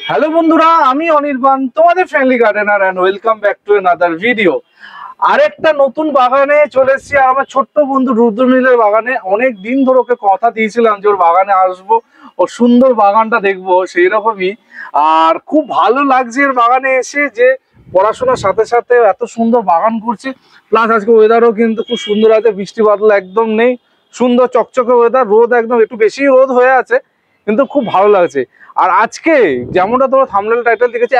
Hello বন্ধুরা, আমি অনির্বাণ, তোমাদের friendly gardener and welcome back to another video. আরেকটা নতুন বাগানে চলে এসেছি। আর আমার ছোট্ট বন্ধু রুদ্রনীলের বাগানে অনেক দিন ধরে ওকে কথা দিয়েছিলাম যে ওর বাগানে আসবো, ওর সুন্দর বাগানটা দেখবো, সেই রকমই। আর খুব ভালো লাগছে এর বাগানে এসে, যে পড়াশোনার সাথে সাথে এত সুন্দর বাগান করছে। প্লাস আজকে ওয়েদারও কিন্তু খুব সুন্দর আছে, বৃষ্টি বাদল একদম নেই, সুন্দর চকচকে ওয়েদার, রোদ একদম একটু বেশি রোদ হয়ে আছে, কিন্তু খুব ভালো লাগছে। আর আজকে যেমনটা তোমরা থাম্বনেল টাইটেল দেখেছি,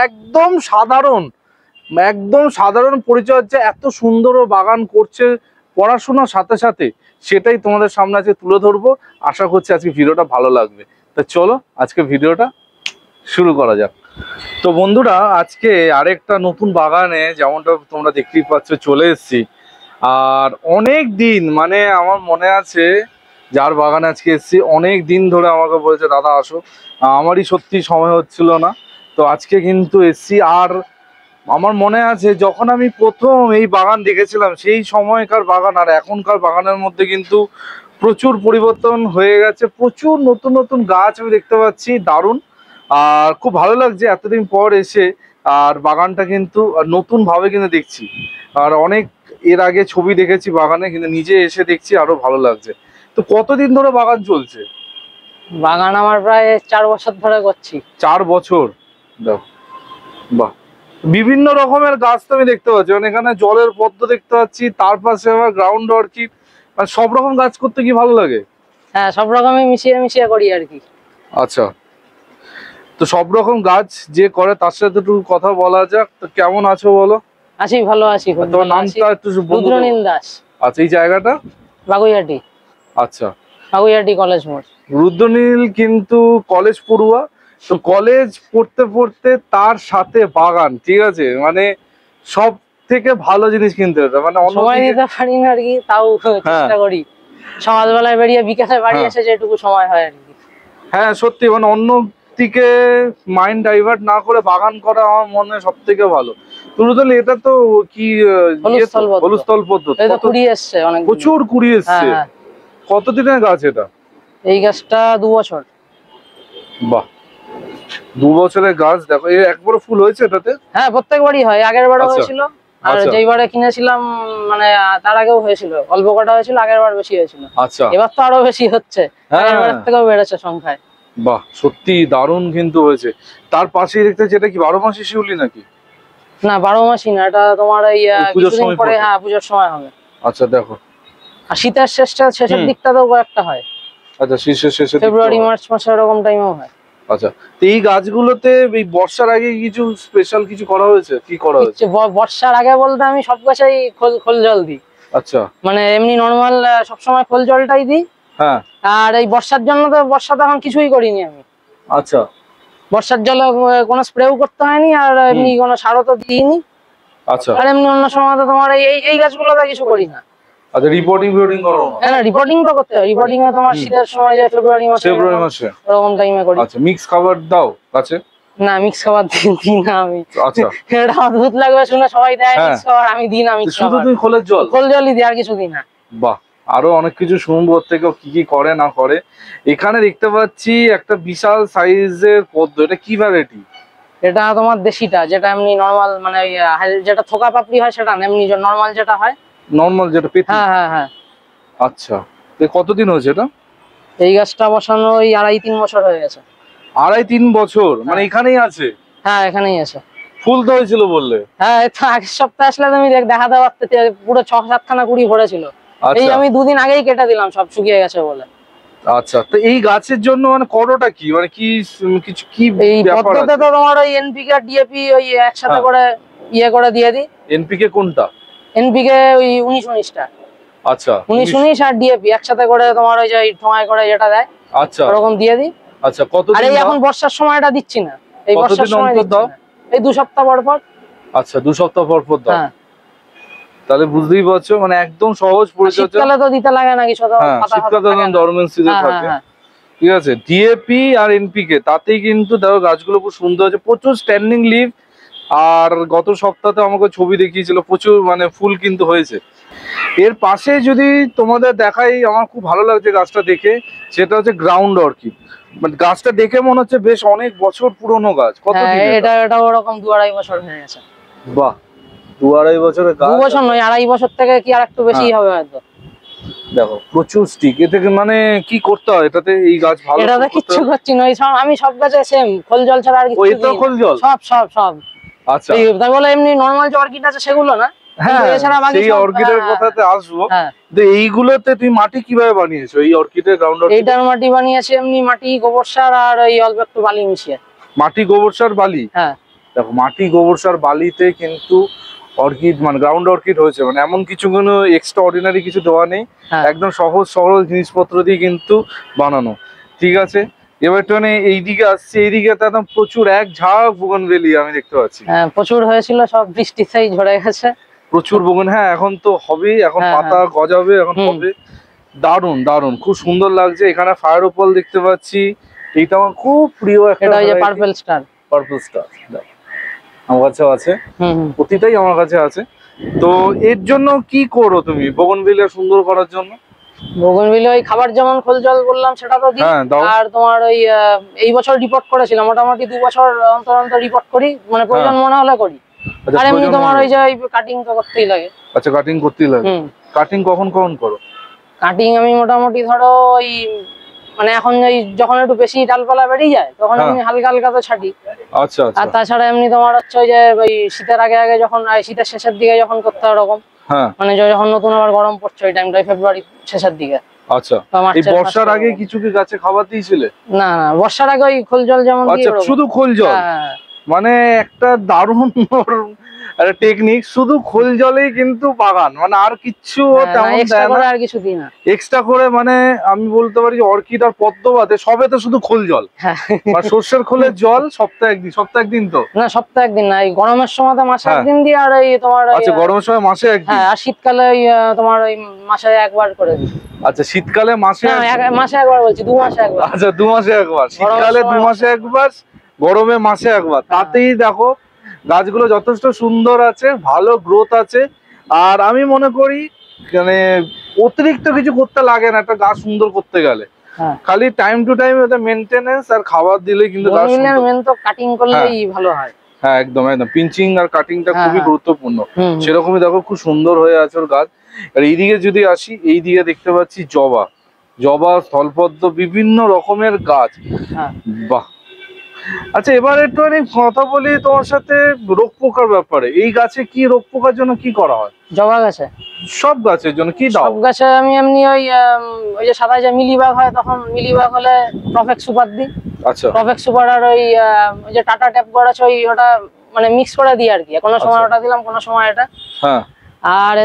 একদম সাধারণ পরিচর্যা এত সুন্দর বাগান করছে পড়াশোনার সাথে সাথে, সেটাই তোমাদের সামনে আজকে তুলে ধরবো। আশা করছি আজকে ভিডিওটা ভালো লাগবে। তা চলো আজকে ভিডিওটা শুরু করা যাক। তো বন্ধুরা, আজকে আরেকটা নতুন বাগানে যেমনটা তোমরা দেখতেই পাচ্ছ চলে এসেছি। আর অনেক দিন, মানে আমার মনে আছে যার বাগানে আজকে এসেছি, অনেক দিন ধরে আমাকে বলেছে দাদা আসো, আমারই সত্যি সময় হচ্ছিল না। তো আজকে কিন্তু এসেছি। আর আমার মনে আছে যখন আমি প্রথম এই বাগান দেখেছিলাম, সেই সময়কার বাগান আর এখনকার বাগানের মধ্যে কিন্তু প্রচুর পরিবর্তন হয়ে গেছে, প্রচুর নতুন নতুন গাছ আমি দেখতে পাচ্ছি, দারুণ। আর খুব ভালো লাগছে এতদিন পর এসে। আর বাগানটা কিন্তু নতুন ভাবে কিন্তু দেখছি। আর অনেক এর আগে ছবি দেখেছি বাগানে, কিন্তু নিজে এসে দেখছি, আরো ভালো লাগছে। তো কতদিন ধরে বাগান চলছে? বাগান আমার প্রায় 4 বছর ধরে করছি। 4 বছর? দাও, বাহ। বিভিন্ন রকমের গাছ তো আমি দেখতে পাচ্ছি, মানে এখানে জলের পদ্ম দেখতে পাচ্ছি, তার পাশে আবার গ্রাউন্ড অর্কিড। মানে সব রকম গাছ করতে কি ভালো লাগে? হ্যাঁ, সব রকমই মিশিয়ে মিশিয়ে করি আর কি। আচ্ছা, তো সব রকম গাছ যে করে তার সাথে একটু কথা বলা যাক। তো কেমন আছো বলো? আছি, ভালো আছি। তোমার নামটা একটু বন্ধু। রুদ্রনীল দাস। আচ্ছা, এই জায়গাটা? বাগুইহাটি। আচ্ছা, বাগুইহাটি কলেজ মোড়। রুদ্রনীল কিন্তু কলেজ পড়ুয়া। তো কলেজ পড়তে পড়তে তার সাথে বাগান, ঠিক আছে, মানে সব থেকে ভালো জিনিস কিনতে হতো। মানে সময় দিতে পারি না আর কি, তাও চেষ্টা করি। সকালবেলায় বেরিয়ে বিকেলে বাড়ি এসে যেটুকু সময় হয় আর কি। হ্যাঁ সত্যি, মানে অন্য দিকে মাইন্ড ডাইভার্ট না করে বাগান করা আমার মনে হয় সব থেকে ভালো। রুদ্রনীল, এটা তো কি হলুস্থল পদ্ম? কুড়ি এসছে, অনেক প্রচুর কুড়ি এসছে। কতদিনের গাছ এটা? এই গাছটা 2 বছর। বাহ, 2 বছরের গাছ। দেখো এই একবারও ফুল হয়েছে এটাতে? হ্যাঁ, প্রত্যেকবারই হয়। আগের বারও হয়েছিল, আর যেইবারে কিনেছিলাম মানে তার আগেও হয়েছিল। অল্প কটা হয়েছিল, আগের বার বেশি হয়েছিল। আচ্ছা, এবার তো আরো বেশি হচ্ছে, আগের বারের থেকেও বেড়েছে সংখ্যায়। বাহ, সত্যি দারুণ কিন্তু হয়েছে। তার পাশেই দেখতে, যেটা কি 12 মাসি শিউলি নাকি? না, 12 মাসই না, এটা তোমার এই কিছুদিন পরে, হ্যাঁ পুজোর সময় হবে। আচ্ছা দেখো, আর শীতের শেষের দিকটাতেও কয়েকটা হয়। আচ্ছা, শীতের শেষে ফেব্রুয়ারি মার্চ মাসে এরকম টাইমেও হয়। আচ্ছা, তো এই গাছগুলোতে এই বর্ষার আগে কিছু স্পেশাল কিছু করা হয়েছে? কি করা হয়েছে? বর্ষার আগে বলতে আমি সব গাছেই খোল জল দিই। আচ্ছা, মানে এমনি নরমাল সবসময় খোল জলটাই দিই। হ্যাঁ। আর এই বর্ষার জন্য তো বর্ষাতে এখন কিছুই করিনি আমি। আচ্ছা, বর্ষার জলে কোনো স্প্রেও করতে হয়নি, আর এমনি কোনো সারও তো দিইনি। আচ্ছা, আর এমনি অন্য সময় তো তোমার এই গাছগুলোতে কিছু করি না। আচ্ছা, রিপোর্টিং করো না? হ্যাঁ, রিপোর্টিং তো করতে হয়। রিপোর্টিং এ তোমার শীতের সময় যায় ফেব্রুয়ারি মাসে এরকম টাইমে করি। আচ্ছা, মিক্স খাবার দাও গাছে? না, মিক্স খাবার দিই না আমি। আচ্ছা, এটা অদ্ভুত লাগবে শুনে, সবাই দেয় মিক্স খাবার, আমি দিই না মিক্স খাবার। শুধু তুমি খোল জলই দিই, আর কিছু দিই না। বাহ, আরো অনেক কিছু শুনবো ওর থেকে কি কি করে না করে। এখানে দেখতে পাচ্ছি একটা বিশাল সাইজের পদ্ম, এটা কি ভ্যারাইটি? এটা তোমার দেশিটা, যেটা এমনি নরমাল, মানে যেটা থোকা পাপড়ি হয় সেটা না, এমনি নরমাল যেটা হয়, নরমাল যেটা পেতি। হ্যাঁ হ্যাঁ হ্যাঁ। আচ্ছা, কতদিন হয়েছে এটা? এই গাছটা বসানো ওই 2.5-3 বছর হয়ে গেছে। 2.5-3 বছর? মানে এখানেই আছে? হ্যাঁ, এখানেই আছে। ফুল তো হয়েছিল বললে? হ্যাঁ, আগের সপ্তাহে আসলে তুমি দেখাতে পারতে, পুরো 6-7 খানা কুড়ি ভরেছিল। এই আমি 2 দিন আগেই কেটে দিলাম, সব শুকিয়ে গেছে বলে। আচ্ছা, তো এই গাছের জন্য মানে করোটা কি, মানে কি কিছু কি এই পদ্ধতিতে তো তোমার ওই এনপিকে আর ডিএপি ওই একসাথে করে করে দিয়ে দিই। এনপিকে কোনটা? এনপিকে ওই 19-19টা। আচ্ছা, 19-19 আর ডিএপি একসাথে করে তোমার ওই যে ঠোঙায় করে যেটা দেয়, আচ্ছা ওরকম দিয়ে দিই। আচ্ছা, কতদিন? আর এই এখন বর্ষার সময়টা দিচ্ছি না, এই বর্ষার সময় দাও। এই 2 সপ্তাহ পর পর। আচ্ছা, 2 সপ্তাহ পর পর দাও। হ্যাঁ, তাহলে বুঝতেই পারছো, মানে একদম সহজ পরিচর্যা। শীতকালে তো দিতে লাগে না কিছু, তো শীতকালে ডরমেন্সিতে থাকে। ঠিক আছে, ডিএপি আর এনপিকে, তাতেই কিন্তু দেখো গাছগুলো খুব সুন্দর হয়েছে, প্রচুর স্ট্যান্ডিং লিভ। আর গত সপ্তাহে আমাকে ছবি দেখিয়েছিল, প্রচুর মানে ফুল কিন্তু হয়েছে। এর পাশে যদি তোমাদের দেখাই, আমার খুব ভালো লাগছে গাছটা দেখে, সেটা হচ্ছে গ্রাউন্ড অর্কিড। মানে গাছটা দেখে মনে হচ্ছে বেশ অনেক বছর পুরনো গাছ। কতদিন এটা ওরকম 2-2.5 বছর হয়ে গেছে। বাহ, 2-2.5 বছরের গাছ। 2 বছর নয়, 2.5 বছর থেকে কি আর একটু বেশি হবে হয়তো। দেখো প্রচুর স্টিক। এ থেকে মানে কি করতে হয় এটাতে? এই গাছ ভালো এটাতে কিচ্ছু করছি না, আমি সব গাছে সেম খোল জল ছাড়া আর কিছু ওই তো খোল জল সব সব সব। আচ্ছা, তাই বলে এমনি নরমাল যে অর্কিড আছে সেগুলো না। হ্যাঁ সেই অর্কিডের কথাতে আসবো। তো এইগুলোতে তুমি মাটি কিভাবে বানিয়েছো? এই অর্কিডের গ্রাউন্ড অর্কিড এইটার মাটি বানিয়েছি এমনি মাটি, গোবর সার আর ওই অল্প একটু বালি মিশিয়ে। মাটি, গোবর সার, বালি? হ্যাঁ দেখো মাটি, গোবর সার, বালিতে কিন্তু অর্কিড মানে গ্রাউন্ড অর্কিড হয়েছে। মানে এমন কিছু কোনো এক্সট্রা অর্ডিনারি কিছু দেওয়া নেই, একদম সহজ সরল জিনিসপত্র দিয়ে কিন্তু বানানো। ঠিক আছে, এবার একটু এইদিকে আসছে, এইদিকে তো একদম প্রচুর এক ঝাঁক বোগনভেলিয়া আমি দেখতে পাচ্ছি। হ্যাঁ প্রচুর হয়েছিল, সব বৃষ্টিতেই ঝরে গেছে। প্রচুর বোগন, হ্যাঁ এখন তো হবেই, এখন পাতা গজাবে, এখন হবে। দারুন দারুন, খুব সুন্দর লাগছে। এখানে ফায়ার ওপাল দেখতে পাচ্ছি, এইটা আমার খুব প্রিয় একটা। এটা ওই যে পার্পল স্টার। পার্পল স্টার আমার কাছেও আছে, প্রতিটাই আমার কাছে আছে। তো এর জন্য কি করো তুমি বোগনভেলিয়া সুন্দর করার জন্য? বোগনভেলিয়া ওই খাবার যেমন খোল জল বললাম সেটা তো দিই। আর তোমার ওই এই বছর রিপোর্ট করেছিলাম, মোটামুটি 2 বছর অন্তর অন্তর রিপোর্ট করি, মানে প্রয়োজন মনে হলে করি। আর এমনি তোমার ওই যে কাটিং তো করতেই লাগে। আচ্ছা, কাটিং করতেই লাগে। কাটিং কখন কখন করো? কাটিং আমি মোটামুটি ধরো ওই মানে এখন ওই যখন একটু বেশি ডালপালা বেরিয়ে যায় তখন আমি হালকা হালকা তো ছাটি। আচ্ছা আচ্ছা। আর তাছাড়া এমনি তোমার হচ্ছে ওই যে ওই শীতের আগে আগে যখন শীতের শেষের দিকে যখন করতে হয় ওরকম, মানে যখন নতুন আবার গরম পড়ছে ওই টাইমটা ফেব্রুয়ারি শেষের দিকে। আচ্ছা, এই বর্ষার আগে কিছু কি গাছে খাবার দিয়েছিলে? না না, বর্ষার আগে ওই খোল জল যেমন দিয়ে। আচ্ছা, শুধু খোল জল? মানে একটা দারুণ একটা টেকনিক, শুধু খোল জলেই কিন্তু বাগান, মানে আর কিছু তেমন দেয় না, আর কিছু দিই না এক্সট্রা করে। মানে আমি বলতে পারি অর্কিড আর পদ্মবাতে সবে তো শুধু খোল জল আর সর্ষের খোলের জল সপ্তাহে একদিন। সপ্তাহে একদিন তো না, সপ্তাহে একদিন না, এই গরমের সময় তো মাসে একদিন দিই। আর এই তোমার আচ্ছা, গরমের সময় মাসে একদিন। আর শীতকালে তোমার ওই মাসে একবার করে দিই। আচ্ছা, শীতকালে মাসে মাসে একবার বলছি, 2 মাসে একবার। আচ্ছা, 2 মাসে একবার, শীতকালে 2 মাসে একবার, গরমে মাসে একবার। তাতেই দেখো গাছগুলো যথেষ্ট সুন্দর আছে, ভালো গ্রোথ আছে। আর আমি মনে করি মানে অতিরিক্ত কিছু করতে লাগে না একটা গাছ সুন্দর করতে গেলে, খালি টাইম টু টাইম ওটা মেইনটেনেন্স আর খাবার দিলে কিন্তু গাছ সুন্দর। মেন তো কাটিং করলেই ভালো হয়। হ্যাঁ একদম একদম, পিঞ্চিং আর কাটিংটা খুবই গুরুত্বপূর্ণ। সেরকমই দেখো খুব সুন্দর হয়ে আছে ওর গাছ। আর এইদিকে যদি আসি, এইদিকে দেখতে পাচ্ছি জবা, জবা, স্থলপদ্ম, বিভিন্ন রকমের গাছ। বাহ, আচ্ছা এবার একটু কথা বলি তোমার সাথে রোগ পোকার ব্যাপারে। এই গাছে কি রোগ পোকার জন্য কি করা হয়? জবা গাছে সব গাছের জন্য কি দাও? সব গাছে আমি এমনি ওই যে সাদা যে মিলিবাগ হয়, তখন মিলিবাগ হলে প্রফেক্ট সুপার দিই। আচ্ছা, প্রফেক্ট সুপার আর ওই যে টাটা ট্যাপ করা আছে ওই ওটা মানে মিক্স করে দিই আর কি। কোনো সময় ওটা দিলাম, কোনো সময় এটা। হ্যাঁ, আর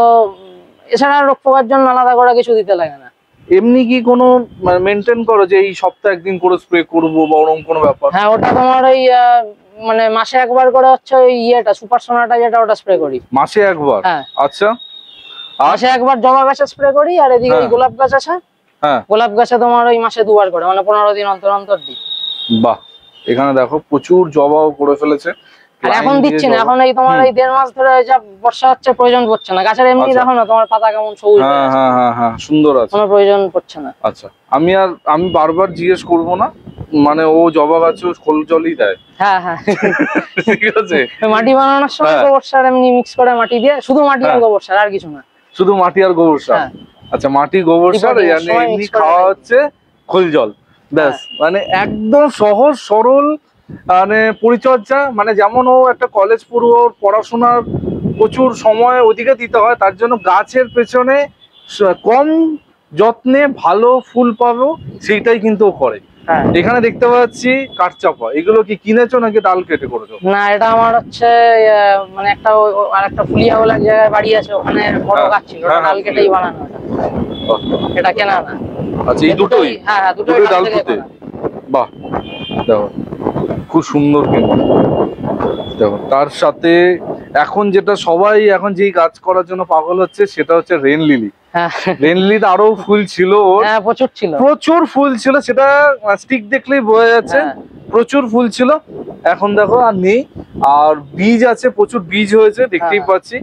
এছাড়া রোগ পোকার জন্য আলাদা করে কিছু দিতে লাগে না। এমনি কি কোনো মেইনটেইন করো যে এই সপ্তাহে একদিন করে স্প্রে করবো বা ওরকম কোনো ব্যাপার? হ্যাঁ, ওটা তোমার ওই মানে মাসে একবার করে হচ্ছে ওই ইয়েটা সুপার সোনাটা যেটা, ওটা স্প্রে করি মাসে একবার। আচ্ছা, মাসে একবার জবা গাছে স্প্রে করি। আর এদিকে ওই গোলাপ গাছ আছে, গোলাপ গাছে তোমার ওই মাসে 2 বার করে, মানে 15 দিন অন্তর অন্তর দিই। বাহ, এখানে দেখো প্রচুর জবাও করে ফেলেছে। আর এখন দিচ্ছি না, এখন এই তোমার এই 1.5 মাস ধরে যা বর্ষা হচ্ছে প্রয়োজন পড়ছে না গাছের। এমনি দেখো না তোমার পাতা কেমন সবুজ হয়ে আছে। হ্যাঁ সুন্দর আছে, কোনো প্রয়োজন পড়ছে না। আচ্ছা, আমি বারবার জিজ্ঞেস করবো না, মানে ও জবা গাছে খোল জলই দেয়। হ্যাঁ হ্যাঁ ঠিক আছে, মাটি বানানোর সময় গোবর সার এমনি মিক্স করে মাটি দিয়ে, শুধু মাটি আর গোবর সার, আর কিছু না, শুধু মাটি আর গোবর সার। আচ্ছা, মাটি গোবর সার এমনি খাওয়া হচ্ছে খোল জল, ব্যাস। মানে একদম সহজ সরল মানে পরিচর্যা। মানে যেমন ও একটা কলেজ পড়ুয়া, ওর পড়াশোনার প্রচুর সময় ওদিকে দিতে হয়, তার জন্য গাছের পেছনে কম যত্নে ভালো ফুল পাবো সেইটাই কিন্তু ও করে। এখানে দেখতে পাচ্ছি কাঠচাপা, এগুলো কি কিনেছো নাকি ডাল কেটে করেছো? না, এটা আমার হচ্ছে মানে একটা আরেকটা ফুলিয়া বলে এক জায়গায় বাড়ি আছে, ওখানে বড় গাছ ছিল, ডাল কেটেই বানানো। এটা কেনা না। আচ্ছা, এই দুটোই? হ্যাঁ, দুটোই ডাল কেটে। বাহ, দেখো খুব সুন্দর। কিন্তু দেখো তার সাথে এখন যেটা সবাই এখন যেই গাছ করার জন্য পাগল হচ্ছে সেটা হচ্ছে রেন লিলি। রেন লিলিতে আরো ফুল ছিল, প্রচুর ফুল ছিল, সেটা স্টিক দেখলেই বোঝা যাচ্ছে, প্রচুর ফুল ছিল। এখন দেখো আর নেই। আর বীজ আছে, প্রচুর বীজ হয়েছে, দেখতেই পাচ্ছি।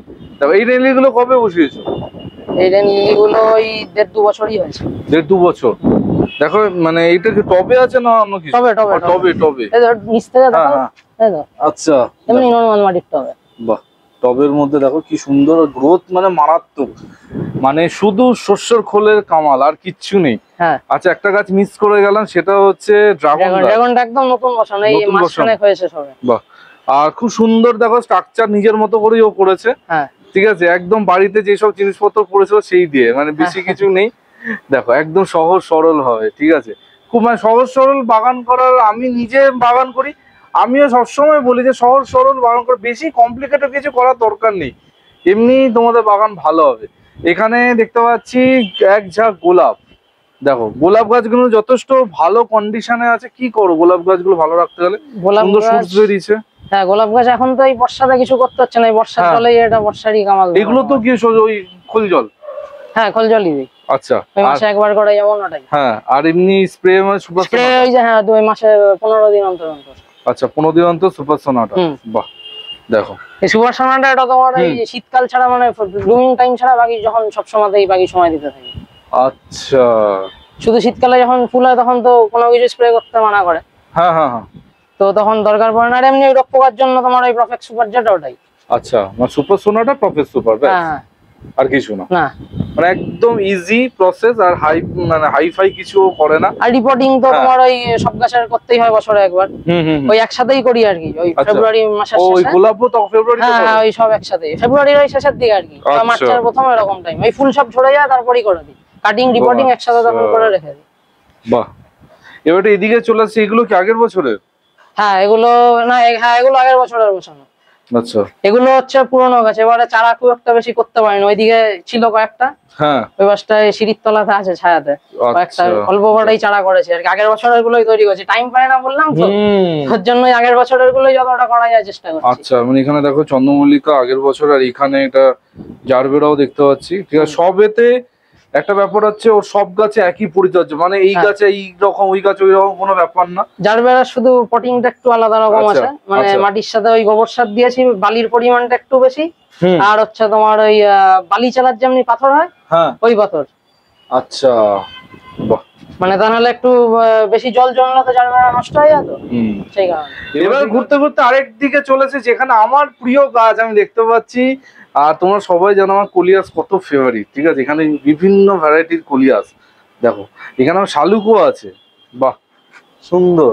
এই রেলি গুলো কবে বসিয়েছো? এই রেলি গুলো ওই 1.5-2 বছরই হয়েছে। 1.5-2 বছর। দেখো মানে এইটা কি টবে আছে না অন্য কিছু? টবে টবে। এই ধর নিচ থেকে দেখো, এই তো আচ্ছা, এমনি নরমাল মাটির টবে। বাহ, টবের মধ্যে দেখো কি সুন্দর গ্রোথ, মানে মারাত্মক, মানে শুধু শস্যের খোলের কামাল আর কিচ্ছু নেই। হ্যাঁ আচ্ছা, একটা গাছ মিস করে গেলাম, সেটা হচ্ছে ড্রাগনটা একদম নতুন বসানো, এই মাসখানেক হয়েছে সবে। বাহ, আর খুব সুন্দর দেখো স্ট্রাকচার নিজের মতো করেই ও করেছে। হ্যাঁ ঠিক আছে, একদম বাড়িতে যেসব জিনিসপত্র পড়েছিল সেই দিয়ে, মানে বেশি কিছু নেই। দেখো একদম সহজ সরল হবে। ঠিক আছে, খুব মানে সহজ সরল বাগান করার, আমি নিজে বাগান করি, আমিও সবসময় বলি যে সহজ সরল বাগান করে, বেশি কমপ্লিকেটেড কিছু করার দরকার নেই, এমনি তোমাদের বাগান ভালো হবে। এখানে দেখতে পাচ্ছি এক ঝাঁক গোলাপ। দেখো গোলাপ গাছগুলো যথেষ্ট ভালো কন্ডিশনে আছে। কি করো গোলাপ গাছগুলো ভালো রাখতে গেলে? সুন্দর সূর্য বেরিয়েছে। হ্যাঁ গোলাপ গাছ এখন তো এই বর্ষাতে কিছু করতে হচ্ছে না, এই বর্ষার জলেই এটা বর্ষারই কামাল। এগুলো তো কি ওই খোল জল? হ্যাঁ খোল জলই দিই। আচ্ছা, ওই মাসে একবার করে যেমন ওটাই। হ্যাঁ, আর এমনি স্প্রে মানে সুপার স্প্রে ওই যে হ্যাঁ 2 মাসে 15 দিন অন্তর অন্তর। আচ্ছা, 15 দিন অন্তর সুপার সোনাটা। বাহ, দেখো এই সুপার সোনাটা এটা তোমার এই শীতকাল ছাড়া মানে ব্লুমিং টাইম ছাড়া বাকি যখন সব সময়তেই বাকি সময় দিতে থাকি। আচ্ছা, শুধু শীতকালে যখন ফুল হয় তখন তো কোনো কিছু স্প্রে করতে মানা করে। হ্যাঁ হ্যাঁ হ্যাঁ, তো তখন দরকার পড়ে না। আর এমনি রোগ পোকার জন্য তোমার ওই প্রফেক্ট সুপার যেটা ওটাই। আচ্ছা, মানে সুপার সোনাটা প্রফেক্ট সুপার, হ্যাঁ আর কিছু না? না, মানে একদম ইজি প্রসেস, আর মানে হাইফাই কিছু করে না। আর রিপোর্টিং তো তোমার ওই সব গাছের করতেই হয় বছরে একবার। ওই একসাথেই করি আর কি, ওই ফেব্রুয়ারি মাসের শেষে। ওই গোলাপও তো ফেব্রুয়ারিতে? হ্যাঁ ওই সব একসাথে ফেব্রুয়ারির ওই শেষের দিকে আর কি, মার্চের প্রথম এরকম টাইম। ওই ফুল সব ঝরে যায় তারপরেই করে দিই কাটিং রিপোর্টিং একসাথে তখন করে রেখে দিই। বাহ, এবারে এদিকে চলে আসছে, এগুলো কি আগের বছরের? হ্যাঁ এগুলো না, হ্যাঁ এগুলো আগের বছরের বসানো। আচ্ছা, এগুলো হচ্ছে পুরনো গাছ, এবারে চারা খুব একটা বেশি করতে পারিনি। ওইদিকে ছিল কয়েকটা, হ্যাঁ ওই বাসটায় সিঁড়ির তলাতে আছে ছায়াতে কয়েকটা অল্প বড়ই চারা করেছে আর কি। আগের বছরের গুলোই তৈরি করেছি, টাইম পাই না বললাম তো, ওর জন্যই আগের বছরের গুলোই যতটা করা যায় চেষ্টা করছি। আচ্ছা, মানে এখানে দেখো চন্দ্রমল্লিকা আগের বছর, আর এখানে এটা জারবেরাও দেখতে পাচ্ছি। ঠিক আছে, সবেতে একটা ব্যাপার হচ্ছে ওর সব গাছে একই পরিচর্যা, মানে এই গাছে এই রকম, ওই গাছে ওই রকম কোনো ব্যাপার না। জারবেরা শুধু পটিংটা একটু আলাদা রকম আছে, মানে মাটির সাথে ওই গোবর সার দিয়েছি, বালির পরিমাণটা একটু বেশি, আর হচ্ছে তোমার ওই বালি চালার যেমনি পাথর হয় ওই পাথর। আচ্ছা, বাহ, মানে তা নাহলে একটু বেশি জল জমলে তো জারবেরা নষ্ট হয়ে যায়, তো সেই কারণে। এবার ঘুরতে ঘুরতে আরেক দিকে চলেছে, যেখানে আমার প্রিয় গাছ আমি দেখতে পাচ্ছি। আর তোমরা সবাই জানো আমার কলিয়াস কত ফেভারিট। ঠিক আছে, এখানে বিভিন্ন ভ্যারাইটির কলিয়াস। দেখো এখানে আমার শালুকও আছে। বাহ, সুন্দর।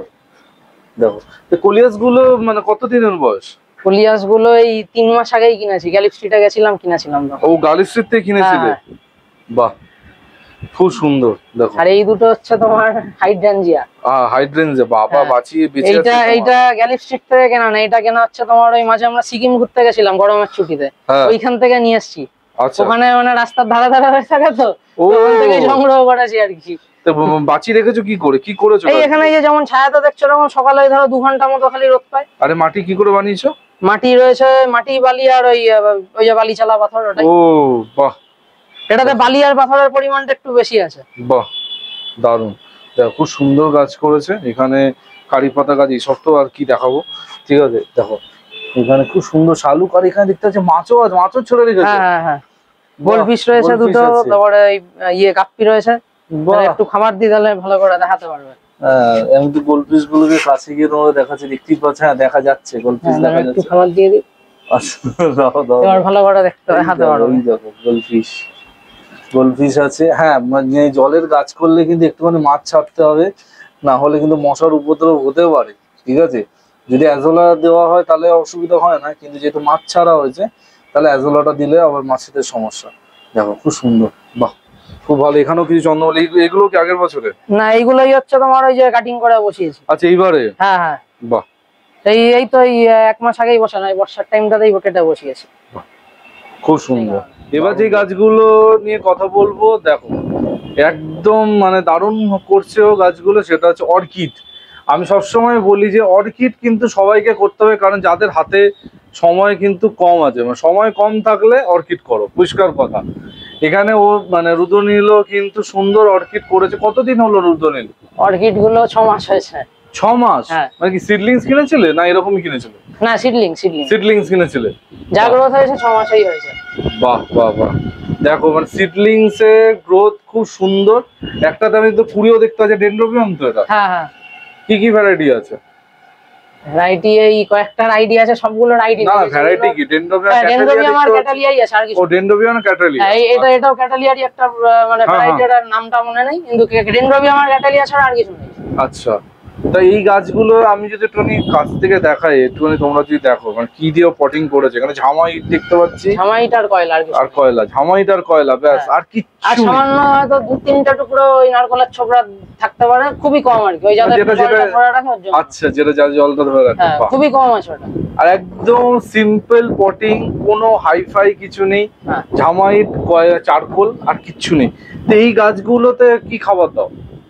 দেখো কলিয়াস গুলো মানে কতদিনের বয়স? কলিয়াস গুলো এই 3 মাস আগেই কিনেছি, গ্যালিফ স্ট্রিটে গেছিলাম। ও গ্যালিফ স্ট্রিট থেকে কিনেছিলে? বাহ, খুব সুন্দর। দেখো, আর এই দুটো হচ্ছে তোমার হাইড্রেঞ্জিয়া। হাইড্রেঞ্জিয়া, বাবা বাঁচিয়ে বেঁচে আছে। এইটা গ্যালিফ স্ট্রিট থেকে কেনা না, এটা কেনা হচ্ছে তোমার ওই মাঝে আমরা সিকিম ঘুরতে গেছিলাম গরমের ছুটিতে, ওইখান থেকে নিয়ে এসেছি। ওখানে মানে রাস্তার ধারে ধারে হয়ে থাকে, তো ওখান থেকে সংগ্রহ করেছি আর কি। বাঁচিয়ে রেখেছো কি করে, কি করেছো? এই এখানে যে যেমন ছায়াতে দেখছো, যেমন সকালে ধরো 2 ঘন্টা মতো খালি রোদ পায়। আরে মাটি কি করে বানিয়েছো? মাটি রয়েছে, মাটি বালি আর ওই যে বালি চালা পাথর, ওটাই। ও বাহ, এটাতে বালি আর পাথরের পরিমাণটা একটু বেশি আছে। বাহ, দারুণ। দেখো খুব সুন্দর গাছ করেছে এখানে, কারি পাতা গাছ, এইসব তো আর কি দেখাবো। ঠিক আছে, দেখো এখানে খুব সুন্দর শালুক, আর এখানে দেখতে পাচ্ছি মাছও আছে, মাছও ছেড়ে রেখেছে। হ্যাঁ গোলফিশ রয়েছে দুটো, তারপরে গাপ্পি রয়েছে। একটু খাবার দিয়ে দিলে ভালো করে দেখাতে পারবে। আমি তো গোলফিশ গুলোকে কাছে গিয়ে তোমাদের দেখাচ্ছি, দেখতেই পাচ্ছ। হ্যাঁ দেখা যাচ্ছে, গোলফিশ দেখা যাচ্ছে। একটু খাবার দিয়ে দিই, এবার ভালো করে দেখাতে পারবে। দেখো গোলফিশ আছে। হ্যাঁ, মানে জলের গাছ করলে কিন্তু একটুখানি মাছ ছাড়তে হবে, না হলে কিন্তু মশার উপদ্রব হতে পারে। ঠিক আছে, যদি অ্যাজোলা দেওয়া হয় তাহলে অসুবিধা হয় না, কিন্তু যেহেতু মাছ ছাড়া হয়েছে তাহলে অ্যাজোলাটা দিলে আবার মাছেদের সমস্যা। দেখো খুব সুন্দর, বাহ, খুব ভালো। এখানেও কিছু চন্দ্রমল্লিকা, এগুলো কি আগের বছরে? না, এইগুলোই হচ্ছে তোমার ওই যে কাটিং করে বসিয়েছি। আচ্ছা, এইবারে? হ্যাঁ, বাহ, এই তো 1 মাস আগেই বসানো, বর্ষার টাইমটাতেই কেটে বসিয়েছি। খুব সুন্দর। এবার যে গাছগুলো নিয়ে কথা বলবো, দেখো একদম মানে দারুণ করছে ও গাছগুলো, সেটা হচ্ছে অর্কিড। আমি সবসময় বলি যে অর্কিড কিন্তু সবাইকে করতে হবে, কারণ যাদের হাতে সময় কিন্তু কম আছে, মানে সময় কম থাকলে অর্কিড করো, পরিষ্কার কথা। এখানে ও মানে রুদ্রনীলও কিন্তু সুন্দর অর্কিড করেছে। কতদিন হলো রুদ্রনীল? অর্কিড গুলো 6 মাস হয়েছে। 6 মাস? হ্যাঁ। মানে কি সিডলিংস কিনেছিলে না এরকমই কিনেছিলে? না, সিডলিংস সিডলিংস কিনেছিলে। যা গ্রোথ হয়েছে 6 মাসেই হয়েছে। বাহ বাহ বাহ, দেখো মানে সিডলিংস এর গ্রোথ খুব সুন্দর। একটাতে আমি তো কুড়িও দেখতে পাচ্ছি, ডেনড্রোবিয়াম তো এটা? হ্যাঁ হ্যাঁ, কি কি ভ্যারাইটি আছে? ভ্যারাইটি এই কয়েকটার আইডি আছে, সবগুলোর আইডি না ভ্যারাইটি কি? ডেনড্রোবিয়াম আর ক্যাটালিয়াই আছে, আর কিছু। ও ডেনড্রোবিয়াম আর ক্যাটালিয়া। হ্যাঁ, এটাও ক্যাটালিয়ারই একটা মানে ভ্যারাইটির নামটা মনে নেই, কিন্তু ডেনড্রোবিয়াম আর ক্যাটালিয়া ছাড়া আর কিছু নেই। আচ্ছা, তা এই গাছগুলো আমি যদি একটুখানি কাছ থেকে দেখাই, একটুখানি তোমরা যদি দেখো মানে কি দিয়ে পটিং করেছে। এখানে ঝামাইট দেখতে পাচ্ছি, ঝামাইট আর কয়লা, আর কিছু আর কয়লা, ঝামাইট আর কয়লা, ব্যাস। আর কি? আর সামান্য হয়তো 2-3টা টুকরো ওই নারকলের ছোবড়া থাকতে পারে, খুবই কম আর কি, ওই যাতে জলটা ধরে রাখে ওর জন্য। আচ্ছা, যেটা যা জলটা ধরে রাখে, হ্যাঁ, খুবই কম আছে ওটা। আর একদম সিম্পল পটিং, কোনো হাইফাই কিছু নেই। হ্যাঁ, ঝামাইট, কয়লা, চারকোল, আর কিচ্ছু নেই। তো এই গাছগুলোতে কি খাবার দাও?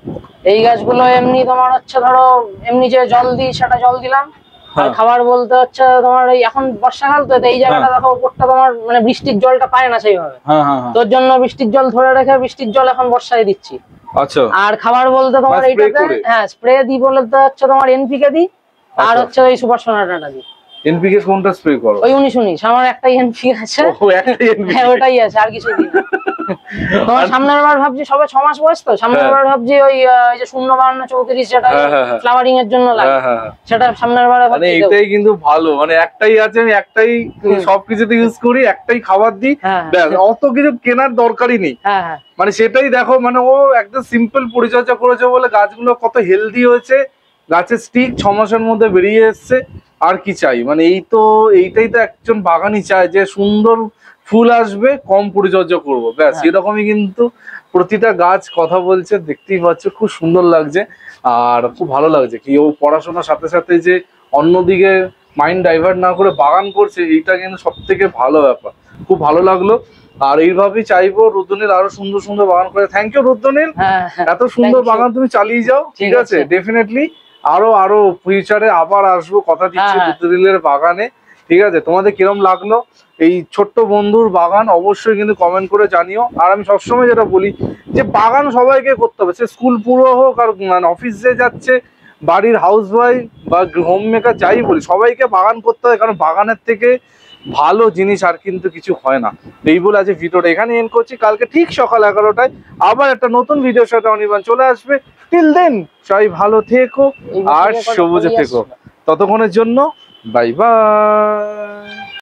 এই গাছগুলো এমনি তোমার হচ্ছে ধরো এমনি যে জল দিই সেটা জল দিলাম, আর খাবার বলতে হচ্ছে তোমার এই এখন বর্ষাকাল তো, এই জায়গাটা দেখো উপরটা তোমার মানে বৃষ্টির জলটা পায় না সেইভাবে, তোর জন্য বৃষ্টির জল ধরে রেখে বৃষ্টির জল এখন বর্ষায় দিচ্ছি। আচ্ছা, আর খাবার বলতে তোমার এইটাতে হ্যাঁ স্প্রে দিই, বলতে হচ্ছে তোমার এনপিকে দিই, আর হচ্ছে ওই সুপার সোনাটাটা দিই। এনপিকে কোনটা স্প্রে করো? ওই 19-19, আমার একটাই এনপিকে আছে। হ্যাঁ, ওটাই আছে, আর কিছু দিই না। তোমার সামনের বার ভাবছি, সবে 6 মাস বয়স তো, সামনের বার ভাবছি ওই যে 052-34 যেটা ফ্লাওয়ারিং এর জন্য লাগে, সেটা সামনের বারে মানে এইটাই কিন্তু ভালো। মানে একটাই আছে, আমি একটাই সবকিছুতে ইউজ করি, একটাই খাবার দিই, অত কিছু কেনার দরকারই নেই। মানে সেটাই দেখো, মানে ও একদম সিম্পল পরিচর্যা করেছে বলে গাছগুলো কত হেলদি হয়েছে। গাছের স্টিক 6 মাসের মধ্যে বেরিয়ে এসছে। আর কি চাই? মানে এইটাই তো একজন বাগানি চায়, যে সুন্দর ফুল আসবে, কম পরিচর্যা করবো, ব্যাস। এরকমই কিন্তু প্রতিটা গাছ কথা বলছে, দেখতেই পাচ্ছ, খুব সুন্দর লাগছে। আর খুব ভালো লাগছে কি ও পড়াশোনার সাথে সাথে যে অন্যদিকে মাইন্ড ডাইভার্ট না করে বাগান করছে, এইটা কিন্তু সব থেকে ভালো ব্যাপার। খুব ভালো লাগলো। আর এইভাবেই চাইবো রুদ্রনীল আরো সুন্দর সুন্দর বাগান করে। থ্যাংক ইউ রুদ্রনীল, এত সুন্দর বাগান তুমি চালিয়ে যাও। ঠিক আছে, ডেফিনেটলি আরো ফিউচারে আবার আসবো, কথা দিচ্ছি রুদ্রনীলের বাগানে। ঠিক আছে, তোমাদের কিরম লাগলো এই ছোট্ট বন্ধুর বাগান অবশ্যই কিন্তু কমেন্ট করে জানিও। আর আমি সবসময় যেটা বলি, যে বাগান সবাইকে করতে হবে, সে স্কুল পুরো হোক আর মানে অফিসে যাচ্ছে, বাড়ির হাউস ওয়াইফ বা হোম মেকার যাই বলি, সবাইকে বাগান করতে হয়। কারণ বাগানের থেকে ভালো জিনিস আর কিন্তু কিছু হয় না। এই বলে আজ ভিডিওটা এখানে এন্ড করছি। কালকে ঠিক সকাল 11টায় আবার একটা নতুন ভিডিওর সাথে অনির্বাণ চলে আসবে। টিল দেন সবাই ভালো থেকো আর সবুজে থেকো। ততক্ষণের জন্য বাই বাই।